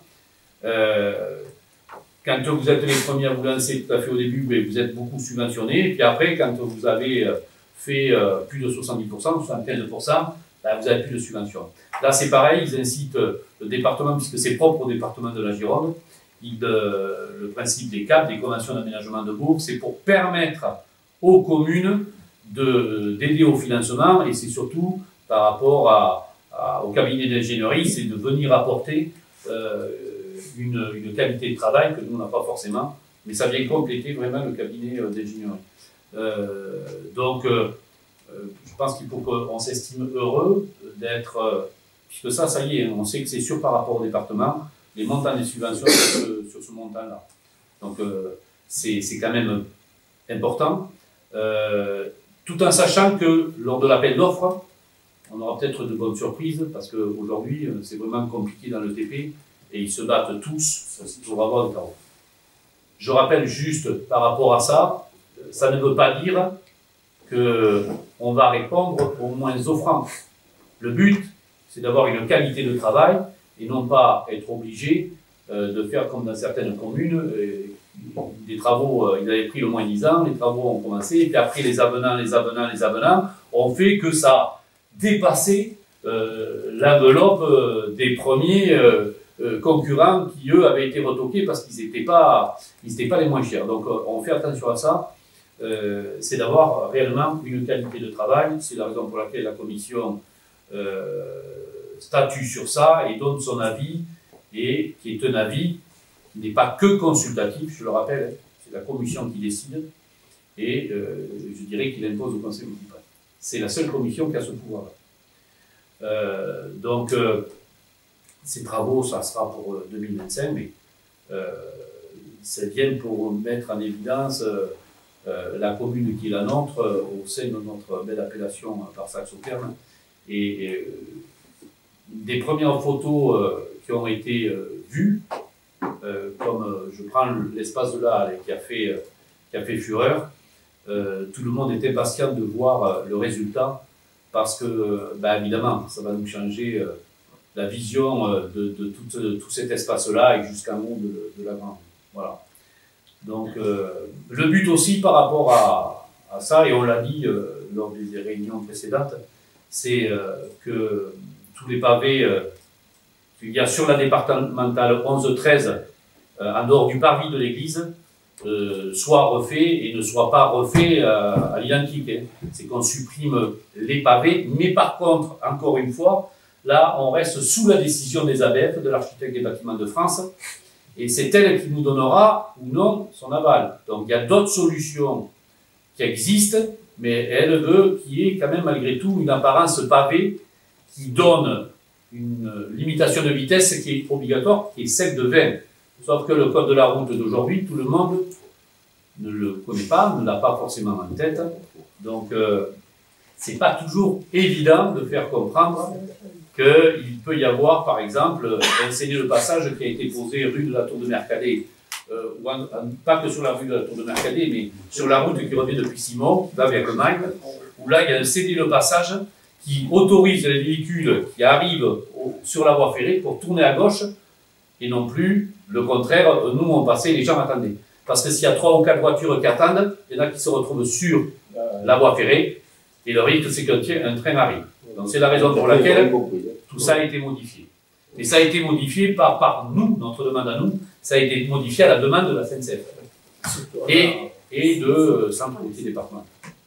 Euh, quand vous êtes les premiers à vous lancer tout à fait au début, vous êtes beaucoup subventionné, et puis après, quand vous avez fait euh, plus de soixante-dix pour cent, soixante-quinze pour cent, ben, vous n'avez plus de subvention. Là, c'est pareil, ils incitent le département, puisque c'est propre au département de la Gironde, il, euh, le principe des C A B, des conventions d'aménagement de bourg, c'est pour permettre aux communes d'aider au financement, et c'est surtout par rapport à, à, au cabinet d'ingénierie, c'est de venir apporter euh, Une, une qualité de travail que nous, on n'a pas forcément, mais ça vient compléter vraiment le cabinet euh, d'ingénierie. Euh, donc, euh, je pense qu'il faut qu'on s'estime heureux d'être, euh, puisque ça, ça y est, on sait que c'est sûr par rapport au département, les montants des subventions sur ce, sur ce montant-là. Donc, euh, c'est quand même important, euh, tout en sachant que lors de l'appel d'offres, on aura peut-être de bonnes surprises, parce qu'aujourd'hui, c'est vraiment compliqué dans le T P, et ils se battent tous pour avoir le carreau. Je rappelle juste par rapport à ça, ça ne veut pas dire qu'on va répondre aux moins offrants. Le but, c'est d'avoir une qualité de travail et non pas être obligé euh, de faire comme dans certaines communes, euh, des travaux, euh, ils avaient pris le moins dix ans, les travaux ont commencé, et puis après les avenants, les avenants, les avenants, ont fait que ça a dépassé euh, l'enveloppe euh, des premiers euh, Euh, concurrents qui, eux, avaient été retoqués parce qu'ils n'étaient pas, ils n'étaient pas les moins chers. Donc, euh, on fait attention à ça. Euh, c'est d'avoir réellement une qualité de travail. C'est la raison pour laquelle la commission euh, statue sur ça et donne son avis, et qui est un avis qui n'est pas que consultatif, je le rappelle, c'est la commission qui décide, et euh, je dirais qu'il impose au conseil municipal. C'est la seule commission qui a ce pouvoir-là. Euh, donc, euh, ces travaux, ça sera pour deux mille vingt-cinq, mais euh, ça vient pour mettre en évidence euh, euh, la commune qui est la nôtre euh, au sein de notre belle appellation euh, par Saxe-au-Terme. Et, et euh, des premières photos euh, qui ont été euh, vues, euh, comme euh, je prends l'espace de là qui a fait, euh, qui a fait fureur, euh, tout le monde était impatient de voir euh, le résultat, parce que, euh, bah, évidemment, ça va nous changer euh, la vision euh, de, de, tout, de tout cet espace-là et jusqu'en haut de, de la grande. Voilà. Donc, euh, le but aussi par rapport à, à ça, et on l'a dit euh, lors des réunions précédentes, c'est euh, que tous les pavés euh, qu'il y a sur la départementale onze treize, euh, en dehors du parvis de l'église, euh, soient refaits et ne soient pas refaits euh, à l'identique. Hein. C'est qu'on supprime les pavés, mais par contre, encore une fois, là, on reste sous la décision des A B F, de l'architecte des bâtiments de France, et c'est elle qui nous donnera ou non son aval. Donc il y a d'autres solutions qui existent, mais elle veut qu'il y ait quand même malgré tout une apparence pavée qui donne une limitation de vitesse qui est obligatoire, qui est celle de vingt. Sauf que le code de la route d'aujourd'hui, tout le monde ne le connaît pas, ne l'a pas forcément en tête. Donc euh, c'est pas toujours évident de faire comprendre qu'il peut y avoir, par exemple, un cédé de passage qui a été posé rue de la Tour de Mercadet, euh, ou en, en, pas que sur la rue de la Tour de Mercadet, mais sur la route qui revient depuis Simon, qui va vers le Magne, où là, il y a un cédé de passage qui autorise les véhicules qui arrivent au, sur la voie ferrée pour tourner à gauche, et non plus le contraire, nous on passait, les gens attendaient. Parce que s'il y a trois ou quatre voitures qui attendent, il y en a qui se retrouvent sur la voie ferrée, et le risque c'est qu'un train arrive. Donc c'est la raison pour laquelle tout ça a été modifié. Et ça a été modifié par, par nous, notre demande à nous, ça a été modifié à la demande de la S N C F et, et de Centre-Routier départemental.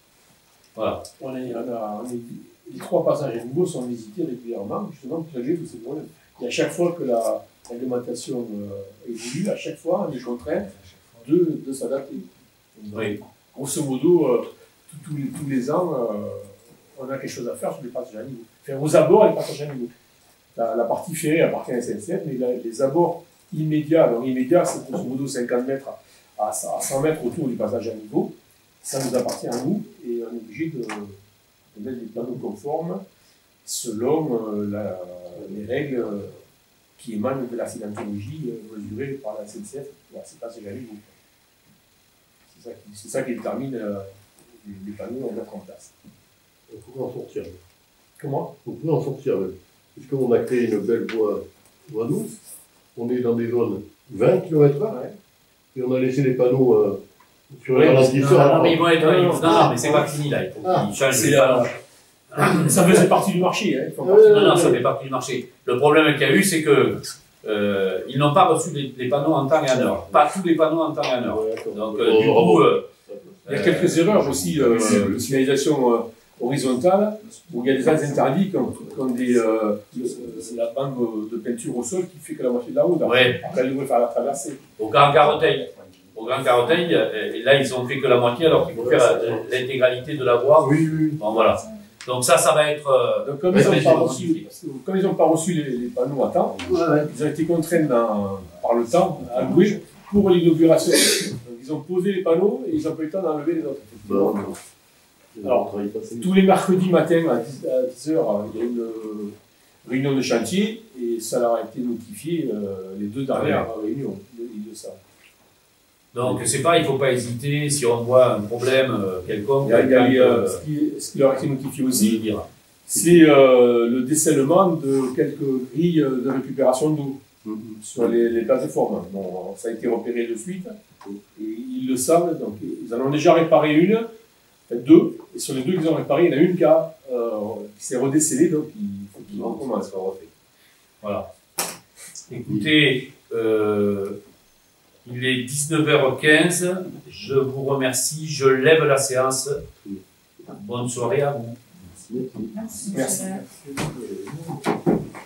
Voilà. On est, on a, on est, les trois passages à niveau sont visités régulièrement, justement, pour régler tous ces problèmes. Et à chaque fois que la réglementation euh, évolue, à chaque fois, on est contraint de, de s'adapter. Oui. Grosso modo, euh, tous les, tous les ans, euh, on a quelque chose à faire sur les passages à niveau. Enfin, aux abords, les passages à niveau. La, la partie ferrée appartient à la S N C F, mais la, les abords immédiats, alors immédiats, c'est grosso modo cinquante mètres à, à cent mètres autour du passage à niveau. Ça nous appartient à nous et on est obligé de, de mettre des panneaux conformes selon euh, la, les règles euh, qui émanent de l'accidentologie euh, mesurée par la S N C F pour ces passages à niveau. C'est ça, qui, ça qui détermine euh, les, les panneaux à mettre en place. On pourrait en sortir. Comment? On pourrait en sortir même. Puisqu'on a créé une belle voie, voie douce, on est dans des zones vingt kilomètres heure, ouais. Et on a laissé les panneaux euh, sur les ralentisseurs. Non, mais ils vont être. Non, non, non, mais c'est pas fini là. Il faut ah, qu'ils changent les panneaux. Ça faisait partie du marché. Hein. Non, non, non, ça fait partie du marché. Le problème qu'il y a eu, c'est que euh, ils n'ont pas reçu les, les panneaux en temps et en heure. Pas tous les panneaux en temps et en heure. Ouais, donc, euh, du coup. Euh, il y a quelques euh, erreurs aussi euh, de signalisation. Euh, horizontale, où il y a des axes interdits comme, comme des, euh, la bande de peinture au sol qui fait que la moitié de la route. Ouais. Après, ils devraient faire la traversée. Au Grand Caroteil, au Grand Caroteil, et là, ils ont fait que la moitié, alors qu'il faut ouais, faire l'intégralité de la voie. Oui, oui. Bon, voilà. Donc ça, ça va être... Euh, Donc, comme, ils n'ont pas, reçu, comme ils pas reçu les, les panneaux à temps, ouais, ouais. Ils ont été contraints dans, par le temps à louer pour l'inauguration. Donc, ils ont posé les panneaux et ils n'ont pas eu le temps d'enlever les autres. Bon. Alors, tous les mercredis matin à dix heures, il y a une réunion de chantier et ça leur a été notifié euh, les deux dernières ouais. réunions. Ils le savent. Donc, c'est pas, il ne faut pas hésiter si on voit un problème euh, quelconque. Il y a, il y a les, euh, ce, qui, ce qui leur a été notifié aussi, c'est euh, le décèlement de quelques grilles de récupération d'eau mm-hmm. sur les, les plateformes. Bon, ça a été repéré de suite et ils le savent. Donc, ils en ont déjà réparé une. Deux, et sur les deux qu'ils ont réparés, il y en a une qui, a, euh, qui s'est redécellée, donc il faut qu'ils recommencent. Voilà. Écoutez, euh, il est dix-neuf heures quinze, je vous remercie, je lève la séance. Bonne soirée à vous. Merci. Merci. Merci.